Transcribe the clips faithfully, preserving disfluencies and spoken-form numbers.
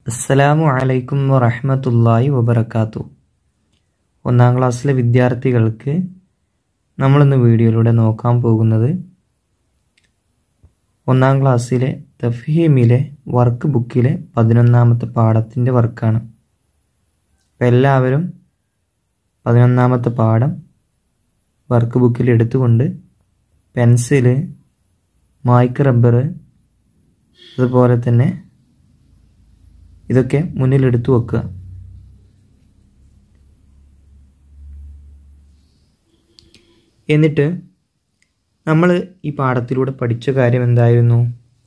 അസ്സലാമു അലൈക്കും വറഹ്മത്തുള്ളാഹി വബറകാതുഹു. ഒന്നാം ക്ലാസ്സിലെ വിദ്യാർത്ഥികൾക്ക് നമ്മളിന്ന് വീഡിയോയിലൂടെ നോക്കാൻ പോകുന്നത് ഒന്നാം ക്ലാസ്സിലെ തഫ്ഹീമിലെ വർക്ക് ബുക്കിലെ പതിനൊന്നാമത്തെ പാഠത്തിൻ്റെ വർക്കാണ്. അപ്പോൾ എല്ലാവരും പതിനൊന്നാമത്തെ പാഠം വർക്ക് ബുക്കിൽ എടുത്തുകൊണ്ട് പെൻസില്, മായ്ക്ക് റബ്ബർ, അതുപോലെ തന്നെ ഇതൊക്കെ മുന്നിലെടുത്തു വെക്കുക. എന്നിട്ട് നമ്മൾ ഈ പാഠത്തിലൂടെ പഠിച്ച കാര്യം എന്തായിരുന്നു?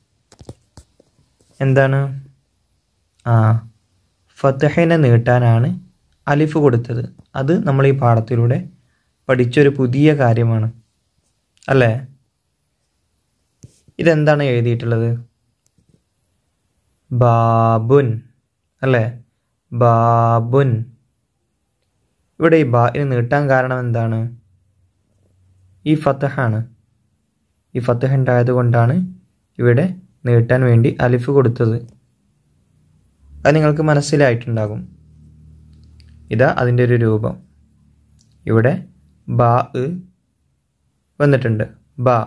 എന്താണ്? ആ ഫത്ഹനെ നീട്ടാനാണ് അലിഫ് കൊടുത്തത്. അത് നമ്മൾ ഈ പാഠത്തിലൂടെ പഠിച്ചൊരു പുതിയ കാര്യമാണ് അല്ലേ? ഇതെന്താണ് എഴുതിയിട്ടുള്ളത്? ബാബുൻ അല്ലേ? ബാബുൻ. ഇവിടെ ഈ ബാഇന് നീട്ടാൻ കാരണം എന്താണ്? ഈ ഫത്ഹാണ്. ഈ ഫത്ഹ ഉണ്ടായത് കൊണ്ടാണ് ഇവിടെ നീട്ടാൻ വേണ്ടി അലിഫ് കൊടുത്തത്. അത് നിങ്ങൾക്ക് മനസ്സിലായിട്ടുണ്ടാകും. ഇതാ അതിൻ്റെ ഒരു രൂപം. ഇവിടെ ബാ വന്നിട്ടുണ്ട്. ബാ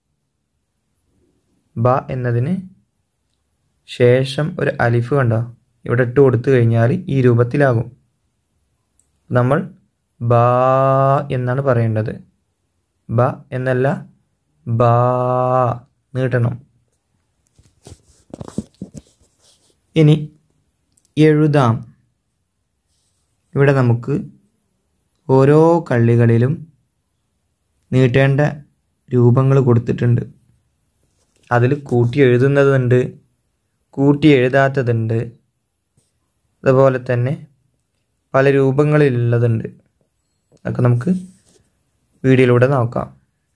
ബാ എന്നതിന് ശേഷം ഒരു അലിഫ് കണ്ടോ? ഇവിടെ ഇട്ട് കൊടുത്തു കഴിഞ്ഞാൽ ഈ രൂപത്തിലാകും. നമ്മൾ ബാ എന്നാണ് പറയേണ്ടത്. ബ എന്നല്ല, ബാ നീട്ടണം. ഇനി എഴുതാം. ഇവിടെ നമുക്ക് ഓരോ കള്ളികളിലും നീട്ടേണ്ട രൂപങ്ങൾ കൊടുത്തിട്ടുണ്ട്. അതിൽ കൂട്ടി എഴുതുന്നതുണ്ട്, കൂട്ടി എഴുതാത്തതുണ്ട്, അതുപോലെ തന്നെ പല രൂപങ്ങളിലുള്ളതുണ്ട്. അതൊക്കെ നമുക്ക് വീഡിയോയിലൂടെ നോക്കാം.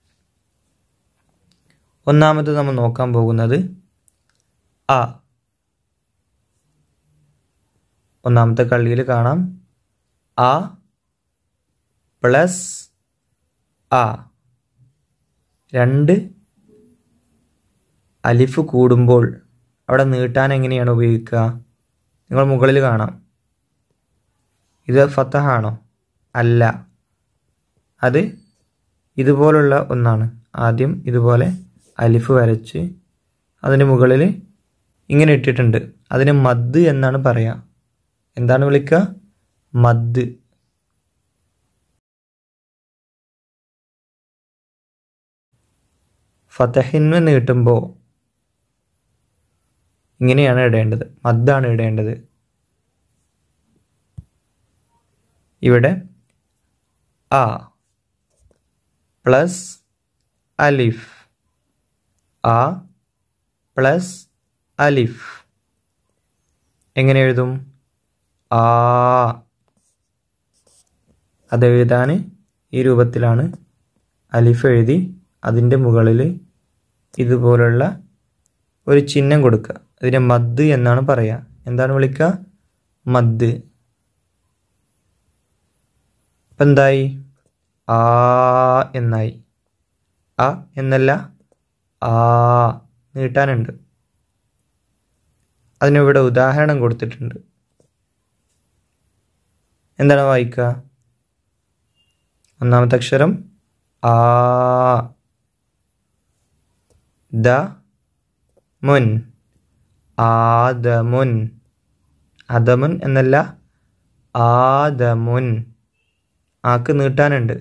ഒന്നാമത് നമ്മൾ നോക്കാൻ പോകുന്നത് ആ. ഒന്നാമത്തെ കള്ളിയിൽ കാണാം ആ പ്ലസ് ആ. രണ്ട് അലിഫ് കൂടുമ്പോൾ അവിടെ നീട്ടാൻ എങ്ങനെയാണ് ഉപയോഗിക്കുക? നിങ്ങൾ മുകളിൽ കാണാം. ഇത് ഫത്ഹാണോ? അല്ല, അത് ഇതുപോലുള്ള ഒന്നാണ്. ആദ്യം ഇതുപോലെ അലിഫ് വരച്ച് അതിന് മുകളിൽ ഇങ്ങനെ ഇട്ടിട്ടുണ്ട്. അതിന് മദ് എന്നാണ് പറയുക. എന്താണ് വിളിക്കുക? മദ്. ഫതഹിന് നീട്ടുമ്പോൾ ഇങ്ങനെയാണ് ഇടേണ്ടത്. മദ്ദാണ് ഇടേണ്ടത്. ഇവിടെ ആ പ്ലസ് അലിഫ്. ആ പ്ലസ് അലിഫ് എങ്ങനെ എഴുതും? ആ. അതെഴുതാൻ ഈ രൂപത്തിലാണ്. അലിഫ് എഴുതി അതിൻ്റെ മുകളിൽ ഇതുപോലുള്ള ഒരു ചിഹ്നം കൊടുക്കുക. ഇതിനെ മദ് എന്നാണ് പറയുക. എന്താണ് വിളിക്കുക? മദ്. അപ്പം എന്തായി? ആ എന്നായി. ആ എന്നല്ല, ആ നീട്ടാനുണ്ട്. അതിനിവിടെ ഉദാഹരണം കൊടുത്തിട്ടുണ്ട്. എന്താണ് വായിക്കുക? ഒന്നാമത്തെ അക്ഷരം ആ. ദ മുൻ. ആദമുൻ. അദമുൻ എന്നല്ല, ആദമുൻ. ആക്ക് നീട്ടാനുണ്ട്.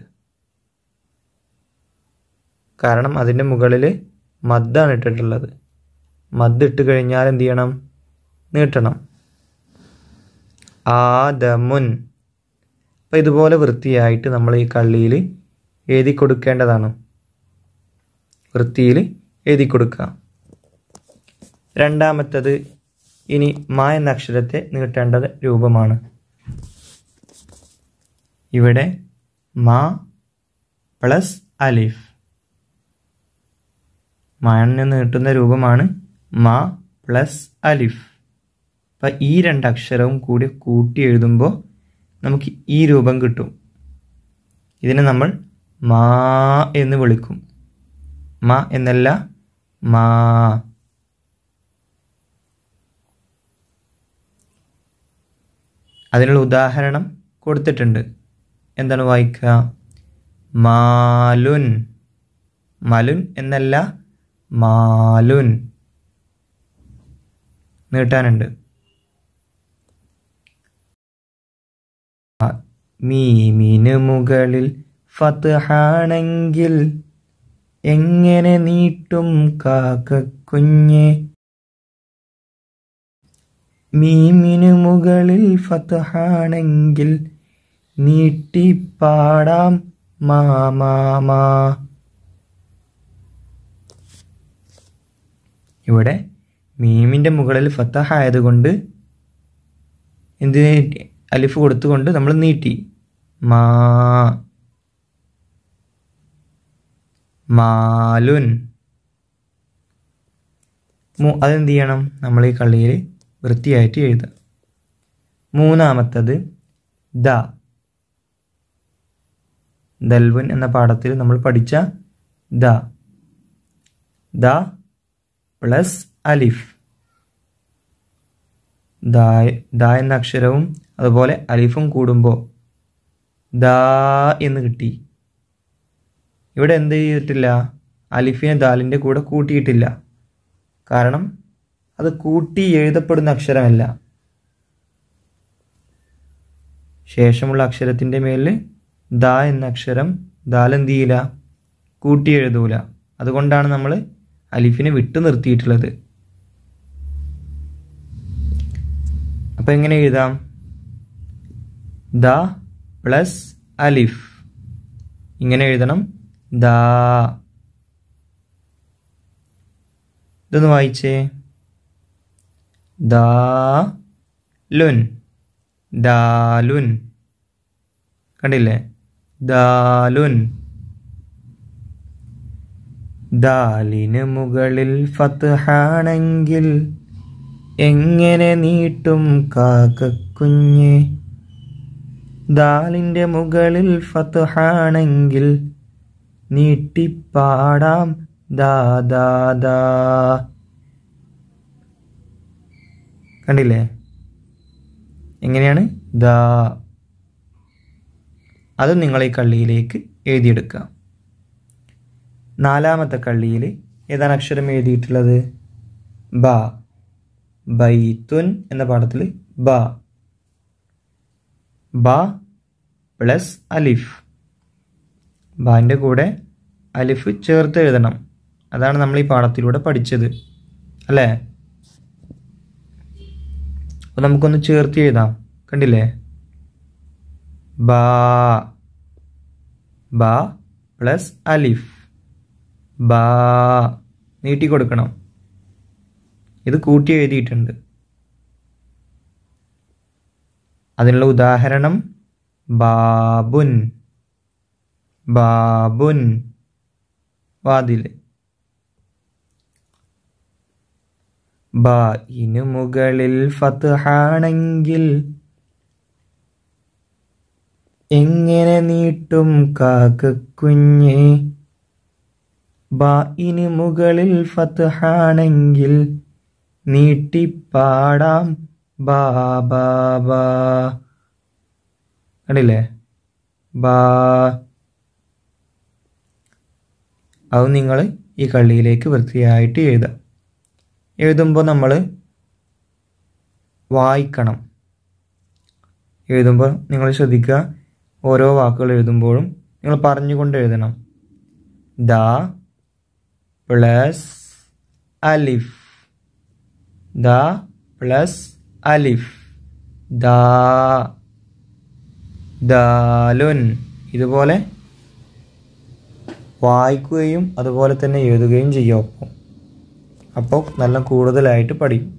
കാരണം അതിൻ്റെ മുകളിൽ മദ്ദാണ് ഇട്ടിട്ടുള്ളത്. മദ് ഇട്ട് കഴിഞ്ഞാൽ എന്ത് ചെയ്യണം? നീട്ടണം. ആദമുൻ. അപ്പം ഇതുപോലെ വൃത്തിയായിട്ട് നമ്മൾ ഈ കള്ളിയിൽ എഴുതി കൊടുക്കേണ്ടതാണ്. വൃത്തിയിൽ എഴുതി കൊടുക്കുക. രണ്ടാമത്തത് ഇനി മാ എന്ന അക്ഷരത്തെ നീട്ടേണ്ടത് രൂപമാണ്. ഇവിടെ മാ പ്ലസ് അലിഫ്. മാനെ നീട്ടുന്ന രൂപമാണ് മാ പ്ലസ് അലിഫ്. അപ്പം ഈ രണ്ട് അക്ഷരവും കൂടി കൂട്ടി എഴുതുമ്പോൾ നമുക്ക് ഈ രൂപം കിട്ടും. ഇതിനെ നമ്മൾ മാ എന്ന് വിളിക്കും. മാ എന്നല്ല, മാ. അതിനുള്ള ഉദാഹരണം കൊടുത്തിട്ടുണ്ട്. എന്താണ് വായിക്കുക? മാലുൻ. മലുൻ എന്നല്ല, മാലുൻ. നീട്ടാനുണ്ട്. മീമിന് മുകളിൽ ഫത്ഹാണെങ്കിൽ എങ്ങനെ നീട്ടും കാക്കക്കുഞ്ഞെ? മീമിന് മുകളിൽ ഫത്ഹാണെങ്കിൽ നീട്ടിപ്പാടാം മാമാമാ. ഇവിടെ മീമിൻ്റെ മുകളിൽ ഫത്തഹ ആയതുകൊണ്ട് എന്തിന് അലിഫ് കൊടുത്തുകൊണ്ട് നമ്മൾ നീട്ടി. മാ മാലുൻ. അതെന്ത് ചെയ്യണം? നമ്മൾ ഈ കള്ളിയിൽ വൃത്തിയായിട്ട് എഴുതുക. മൂന്നാമത്തത് ദ. ദൽവൻ എന്ന പാഠത്തിൽ നമ്മൾ പഠിച്ച ദ. ദ പ്ലസ് അലിഫ്. ദ ദ എന്ന അക്ഷരവും അതുപോലെ അലിഫും കൂടുമ്പോൾ ദാ എന്ന് കിട്ടി. ഇവിടെ എന്ത് ചെയ്തിട്ടില്ല? അലിഫിനെ ദാലിൻ്റെ കൂടെ കൂട്ടിയിട്ടില്ല. കാരണം അത് കൂട്ടി എഴുതപ്പെടുന്ന അക്ഷരമല്ല. ശേഷമുള്ള അക്ഷരത്തിൻ്റെ മേലിൽ ദ എന്ന അക്ഷരം ദാൽ എന്ത് ചെയ്യില്ല? കൂട്ടി എഴുതൂല. അതുകൊണ്ടാണ് നമ്മൾ അലിഫിനെ വിട്ടു നിർത്തിയിട്ടുള്ളത്. അപ്പം എങ്ങനെ എഴുതാം? ദ പ്ലസ് അലിഫ്. ഇങ്ങനെ എഴുതണം. ദാ. ഇതൊന്ന് വായിച്ചേ. ദാലുൻ. ദാലുൻ. കണ്ടില്ലേ? ദാലുൻ. ദാലിന് മുകളിൽ ഫത്ഹാണെങ്കിൽ എങ്ങനെ നീട്ടും കാക്കക്കുഞ്ഞെ? ദാലിൻ്റെ മുകളിൽ ഫത്ഹാണെങ്കിൽ നീട്ടിപ്പാടാം ദാ ദാ ദാ. കണ്ടില്ലേ? എങ്ങനെയാണ്? ദാ. അത് നിങ്ങൾ ഈ കള്ളിയിലേക്ക് എഴുതിയെടുക്കുക. നാലാമത്തെ കള്ളിയിൽ ഏതാണ് അക്ഷരം എഴുതിയിട്ടുള്ളത്? ബ. ബൈത്തുൻ എന്ന പാഠത്തിൽ ബ. ബ പ്ലസ് അലിഫ്. ബാൻ്റെ കൂടെ അലിഫ് ചേർത്ത് എഴുതണം. അതാണ് നമ്മൾ ഈ പാഠത്തിലൂടെ പഠിച്ചത്, അല്ലേ? അപ്പോൾ നമുക്കൊന്ന് ചേർത്ത് എഴുതാം. കണ്ടില്ലേ? ബാ. ബ പ്ലസ് അലിഫ്. ബാ. നീട്ടി കൊടുക്കണം. ഇത് കൂട്ടി എഴുതിയിട്ടുണ്ട്. അതിനുള്ള ഉദാഹരണം ബാബുൻ. ബാബുൻ വാതിൽ. ബാ ഇന് മുകളിൽ ഫത്ഹാണെങ്കിൽ എങ്ങനെ നീട്ടും കാക്കക്കുഞ്ഞെ? ബാ ഇന് മുകളിൽ ഫത്ഹാണെങ്കിൽ നീട്ടിപ്പാടാം ബാ ബാ ബാ. കണ്ടില്ലേ? ബാ. അത് നിങ്ങൾ ഈ കള്ളിയിലേക്ക് വൃത്തിയായിട്ട് എഴുതാം. എഴുതുമ്പോൾ നമ്മൾ വായിക്കണം. എഴുതുമ്പോൾ നിങ്ങൾ ശ്രദ്ധിക്കുക, ഓരോ വാക്കുകൾ എഴുതുമ്പോഴും നിങ്ങൾ പറഞ്ഞുകൊണ്ട് എഴുതണം. ദ പ്ലസ് അലിഫ്. ദ പ്ലസ് അലിഫ്. ദാ. ദാലുൻ. ഇതുപോലെ വായിക്കുകയും അതുപോലെ തന്നെ എഴുതുകയും ചെയ്യും. ഒപ്പം അപ്പോൾ നല്ല കൂടുതലായിട്ട് പഠിക്കും.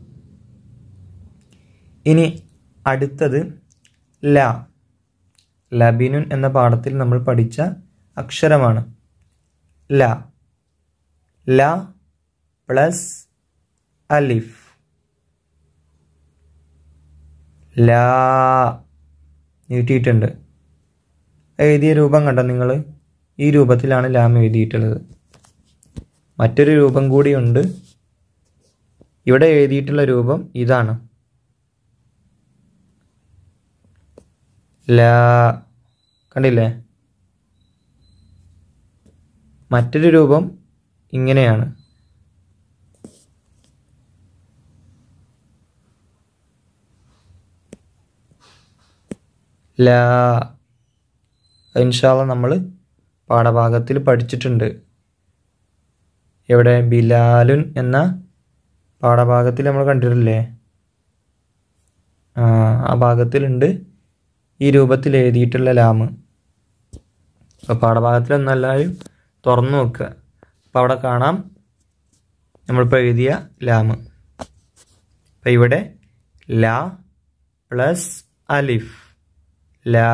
ഇനി അടുത്തത് ല. ലബിനുൻ എന്ന പാഠത്തിൽ നമ്മൾ പഠിച്ച അക്ഷരമാണ് ല. ല പ്ലസ് അലിഫ്. ലാ. നീട്ടിയിട്ടുണ്ട്. എഴുതിയ രൂപം കണ്ടോ നിങ്ങൾ? ഈ രൂപത്തിലാണ് ലാം എഴുതിയിട്ടുള്ളത്. മറ്റൊരു രൂപം കൂടിയുണ്ട്. ഇവിടെ എഴുതിയിട്ടുള്ള രൂപം ഇതാണ്. ലാ. കണ്ടില്ലേ? മറ്റൊരു രൂപം ഇങ്ങനെയാണ്. ലാ. ഇൻഷാ അല്ലാഹ് നമ്മൾ പാഠഭാഗത്തിൽ പഠിച്ചിട്ടുണ്ട്. എവിടെ? ബിലാലുൻ എന്ന പാഠഭാഗത്തിൽ നമ്മൾ കണ്ടിട്ടില്ലേ? ആ ആ ഭാഗത്തിലുണ്ട് ഈ രൂപത്തിൽ എഴുതിയിട്ടുള്ള ലാമ്. അപ്പോൾ പാഠഭാഗത്തിൽ ഒന്നെല്ലാവരും തുറന്നു നോക്കുക. അപ്പോൾ അവിടെ കാണാം നമ്മളിപ്പോൾ എഴുതിയ ലാമ്. അപ്പം ഇവിടെ ലാ പ്ലസ് അലിഫ്, ലാ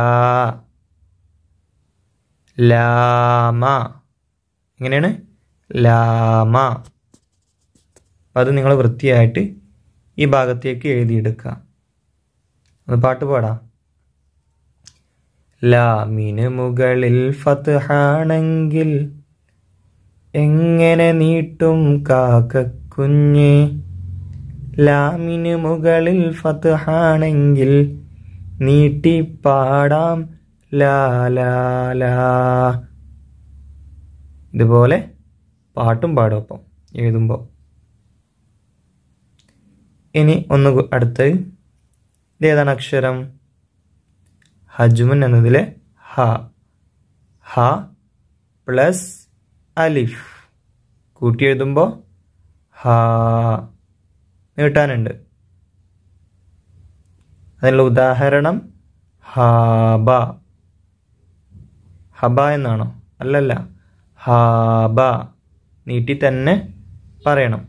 ലാമ. എങ്ങനെയാണ്? ലാമ. അപ്പം അത് നിങ്ങൾ വൃത്തിയായിട്ട് ഈ ഭാഗത്തേക്ക് എഴുതിയെടുക്കുക. ഒന്ന് പാട്ട് പാടാം. ലാമിന് മുകളിൽ ഫത്ഹാണെങ്കിൽ എങ്ങനെ നീട്ടും കാക്കക്കുഞ്ഞ്. ലാമിന് മുകളിൽ ഫത്ഹാണെങ്കിൽ നീട്ടിപ്പാടാം ലാ ലാ ലാ. ഇതുപോലെ പാട്ടും പാടും ഒപ്പം എഴുതുമ്പോൾ. ഇനി ഒന്ന് അടുത്ത് ഇതേതാണ് അക്ഷരം? ഹജ്മുൻ എന്നതിലെ ഹ. ഹ പ്ലസ് അലിഫ് കൂട്ടി എഴുതുമ്പോൾ ഹ നീട്ടാനുണ്ട്. അതിനുള്ള ഉദാഹരണം ഹാബ. ഹബ എന്നാണോ? അല്ലല്ല, ഹാബ. നീട്ടി തന്നെ പറയണം.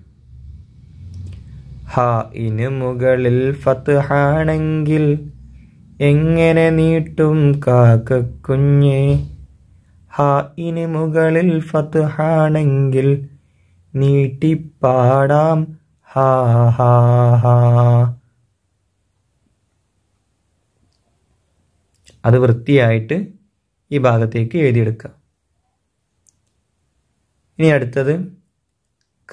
ഹ ഇന് മുകളിൽ ഫത്ഹാണെങ്കിൽ എങ്ങനെ നീട്ടും കാക്കക്കുഞ്ഞ്. ഹ ഇന് മുകളിൽ ഫത്ഹാണെങ്കിൽ നീട്ടിപ്പാടാം ഹാ ഹാ ഹാ. അത് വൃത്തിയായിട്ട് ഈ ഭാഗത്തേക്ക് എഴുതിയെടുക്കുക. ഇനി അടുത്തത് ക.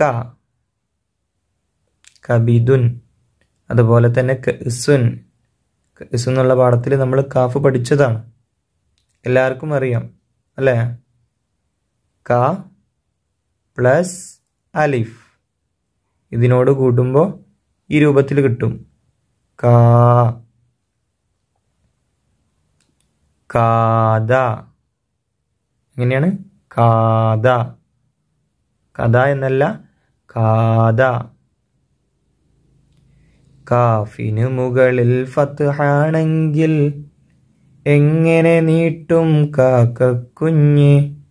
കബിദുൻ. അതുപോലെ തന്നെ കസുൻ. കസ് എന്നുള്ള പാഠത്തിൽ നമ്മൾ കാഫ് പഠിച്ചതാണ്, എല്ലാവർക്കും അറിയാം അല്ലേ? ക പ്ലസ് അലിഫ് ഇതിനോട് കൂട്ടുമ്പോൾ ഈ രൂപത്തിൽ കിട്ടും. കാ കാദ. എങ്ങനെയാണ്? കാദ. കഥ എന്നല്ല, കാദ. കാഫിന് മുകളിൽ ഫത്ഹാണെങ്കിൽ എങ്ങനെ നീട്ടും കാക്കക്കുഞ്ഞ്.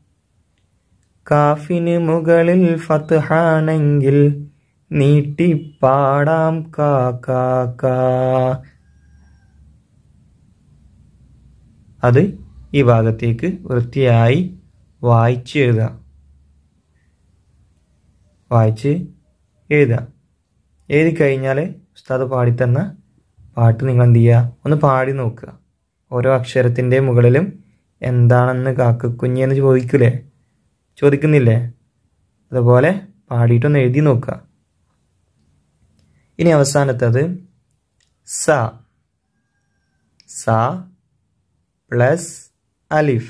കാഫിന് മുകളിൽ ഫത്ഹാണെങ്കിൽ നീട്ടിപ്പാടാം കാ കാ കാ. അത് ഈ ഭാഗത്തേക്ക് വൃത്തിയായി വായിച്ച് എഴുതുക. വായിച്ച് എഴുതുക. എഴുതി കഴിഞ്ഞാൽ ഉസ്താദ് പാടിത്തന്ന പാട്ട് നിങ്ങൾ എന്ത് ചെയ്യുക? ഒന്ന് പാടി നോക്കുക. ഓരോ അക്ഷരത്തിൻ്റെ മുകളിലും എന്താണെന്ന് കാക്കക്കുഞ്ഞെന്ന് ചോദിക്കൂലേ? ചോദിക്കുന്നില്ലേ? അതുപോലെ പാടിയിട്ടൊന്ന് എഴുതി നോക്കുക. ഇനി അവസാനത്തത് സ. സ പ്ലസ് അലിഫ്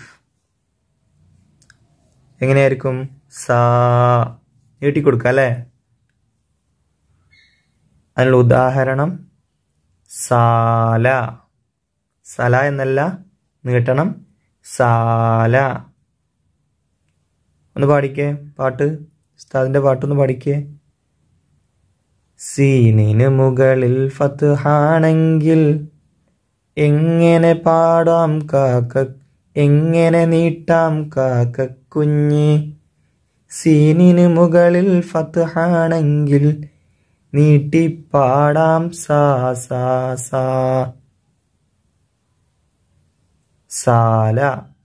എങ്ങനെയായിരിക്കും? സാ. നീട്ടിക്കൊടുക്കുക അല്ലേ? അതിനുള്ള ഉദാഹരണം സാല. സല എന്നല്ല, നീട്ടണം. സാല. ഒന്ന് പാടിക്കേ പാട്ട്. ഉസ്താദിന്റെ പാട്ടൊന്ന് പാടിക്കേ. സീനിന് മുകളിൽ ഫത്ഹാണെങ്കിൽ എങ്ങനെ പാടാം കാക്ക എങ്ങനെ നീട്ടാം കാക്കക്കുഞ്ഞ്. സീനിന് മുകളിൽ ഫത്ഹാണെങ്കിൽ നീട്ടിപ്പാടാം സാ സാ സാ. സാല.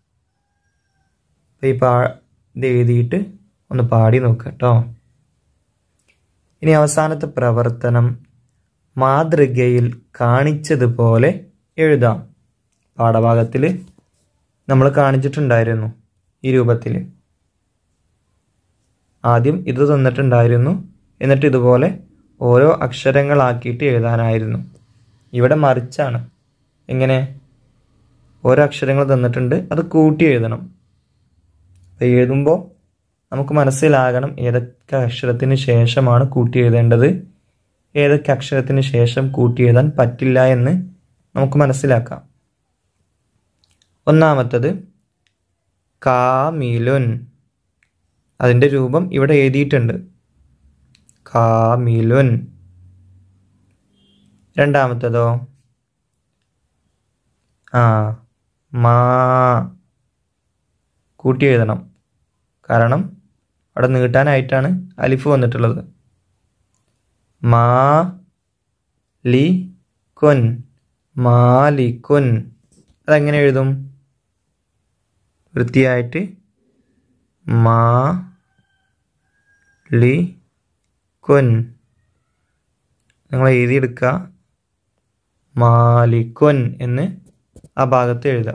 ഈ പാ ഇത് എഴുതിയിട്ട് ഒന്ന് പാടി നോക്കുക കേട്ടോ. ഇനി അവസാനത്തെ പ്രവർത്തനം മാതൃകയിൽ കാണിച്ചതുപോലെ എഴുതാം. പാഠഭാഗത്തിൽ നമ്മൾ കാണിച്ചിട്ടുണ്ടായിരുന്നു ഈ രൂപത്തിൽ. ആദ്യം ഇത് തന്നിട്ടുണ്ടായിരുന്നു, എന്നിട്ട് ഇതുപോലെ ഓരോ അക്ഷരങ്ങളാക്കിയിട്ട് എഴുതാനായിരുന്നു. ഇവിടെ മറിച്ചാണ്. എങ്ങനെ? ഓരോ അക്ഷരങ്ങൾ തന്നിട്ടുണ്ട്, അത് കൂട്ടി എഴുതണം. അപ്പോൾ എഴുതുമ്പോൾ നമുക്ക് മനസ്സിലാകണം ഏതൊക്കെ അക്ഷരത്തിന് ശേഷമാണ് കൂട്ടി എഴുതേണ്ടത്, ഏതൊക്കെ അക്ഷരത്തിന് ശേഷം കൂട്ടി എഴുതാൻ പറ്റില്ല എന്ന് നമുക്ക് മനസ്സിലാക്കാം. ഒന്നാമത്തത് കാമിലുൻ, അതിൻ്റെ രൂപം ഇവിടെ എഴുതിയിട്ടുണ്ട്, കാമിലുൻ. രണ്ടാമത്തതോ ആ മാ, കൂട്ടി എഴുതണം, കാരണം അവിടെ നീട്ടാനായിട്ടാണ് അലിഫ് വന്നിട്ടുള്ളത്. മാ ലി കുൻ, മാലിക്കുൻ. അതെങ്ങനെ എഴുതും? വൃത്തിയായിട്ട് മാ ലി കുൻ നിങ്ങൾ എഴുതിയെടുക്കുക, മാലിക്കുൻ എന്ന് ആ ഭാഗത്ത് എഴുതുക.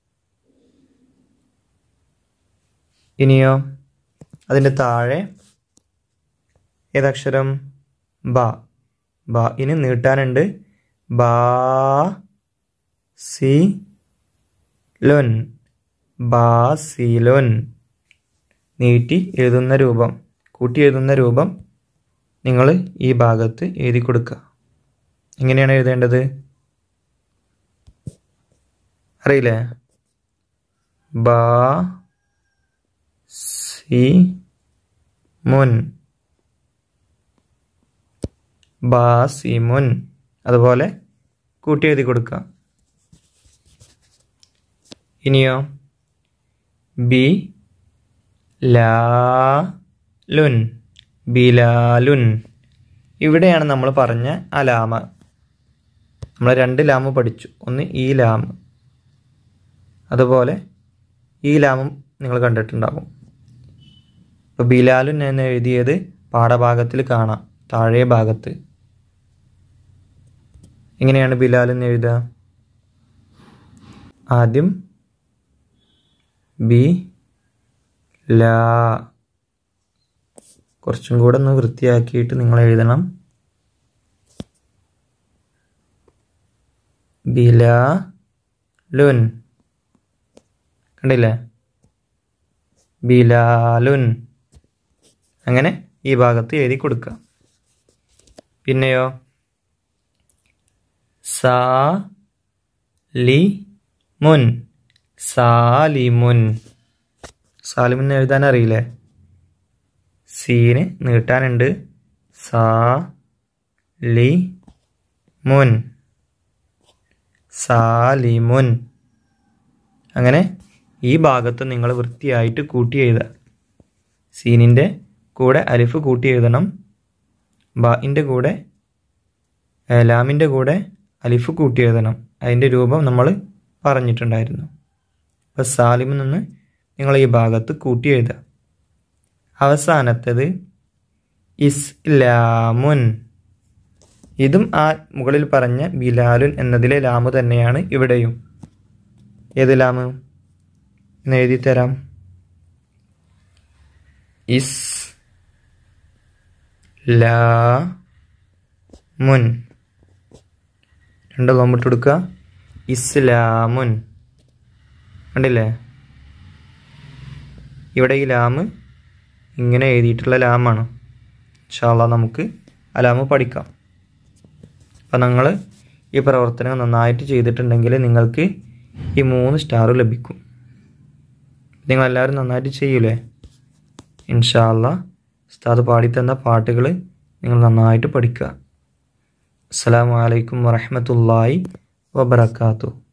ഇനിയോ അതിൻ്റെ താഴെ ഏതക്ഷരം? ബ. ബ ഇനി നീട്ടാനുണ്ട്. ബാ സി ലുൻ, ബാസിലുൻ. നീട്ടി എഴുതുന്ന രൂപം, കൂട്ടി എഴുതുന്ന രൂപം നിങ്ങൾ ഈ ഭാഗത്ത് എഴുതി കൊടുക്കുക. എങ്ങനെയാണ് എഴുതേണ്ടത് അറിയില്ലേ? ബാ സി മുൻ, ബാസിമുൻ. അതുപോലെ കൂട്ടി എഴുതി കൊടുക്കുക. ഇനിയോ ബി ലാ ലുൻ, ബിലാലുൻ. ഇവിടെയാണ് നമ്മൾ പറഞ്ഞ ആ ലാമ. നമ്മൾ രണ്ട് ലാമ് പഠിച്ചു, ഒന്ന് ഈ ലാമ്, അതുപോലെ ഈ ലാമും നിങ്ങൾ കണ്ടിട്ടുണ്ടാകും. ഇപ്പോൾ ബിലാലുൻ എന്ന് എഴുതിയത് പാഠഭാഗത്തിൽ കാണാം, താഴെ ഭാഗത്ത്. എങ്ങനെയാണ് ബിലാലുൻ എഴുതുക? ആദ്യം ബി ലാ, കുറച്ചും കൂടെ ഒന്ന് വൃത്തിയാക്കിയിട്ട് നിങ്ങൾ എഴുതണം. ബിലാലുൻ, കണ്ടില്ലേ? ബിലാലുൻ. അങ്ങനെ ഈ ഭാഗത്ത് എഴുതി കൊടുക്കുക. പിന്നെയോ സാ ലി മുൻ, സാലിമുൻ. സാലിമുൻ എഴുതാൻ അറിയില്ലേ? സീന് നീട്ടാനുണ്ട്. സാ ലി മുൻ, സാലിമുൻ. അങ്ങനെ ഈ ഭാഗത്ത് നിങ്ങൾ വൃത്തിയായിട്ട് കൂട്ടി എഴുതുക. സീനിൻ്റെ കൂടെ അലിഫ് കൂട്ടി എഴുതണം. ബാഇൻ്റെ കൂടെ ലാമിൻ്റെ കൂടെ അലിഫ് കൂട്ടി എഴുതണം. അതിൻ്റെ രൂപം നമ്മൾ പറഞ്ഞിട്ടുണ്ടായിരുന്നു. അപ്പോൾ സാലിമിൽ നിന്ന് നിങ്ങൾ ഈ ഭാഗത്ത് കൂട്ടി എഴുതുക. അവസാനത്തത് ഇസ്ലാമുൻ. ഇതും ആ മുകളിൽ പറഞ്ഞ ബിലാലുൻ എന്നതിലെ ലാമ് തന്നെയാണ് ഇവിടെയും. ഏത് ലാമ് എന്ന് എഴുതി തരാം. ഇസ് ലാ മുൻ, രണ്ട് കോമ്പിട്ട് കൊടുക്കുക. ഇസ്ലാമുൻ, കണ്ടില്ലേ? ഇവിടെ ഈ ലാമ് ഇങ്ങനെ എഴുതിയിട്ടുള്ള ലാമാണ്. ഇൻഷാ അല്ലാഹ് നമുക്ക് ആ ലാമ് പഠിക്കാം. അപ്പം നിങ്ങൾ ഈ പ്രവർത്തനം നന്നായിട്ട് ചെയ്തിട്ടുണ്ടെങ്കിൽ നിങ്ങൾക്ക് ഈ മൂന്ന് സ്റ്റാർ ലഭിക്കും. നിങ്ങളെല്ലാവരും നന്നായിട്ട് ചെയ്യൂലേ? ഇൻഷാ അല്ലാഹ് ഉസ്താദ് പാടിത്തന്ന പാട്ടുകൾ നിങ്ങൾ നന്നായിട്ട് പഠിക്കുക. അസ്സലാമു അലൈക്കും വറഹ്മത്തുള്ളാഹി വബറകാതുഹു.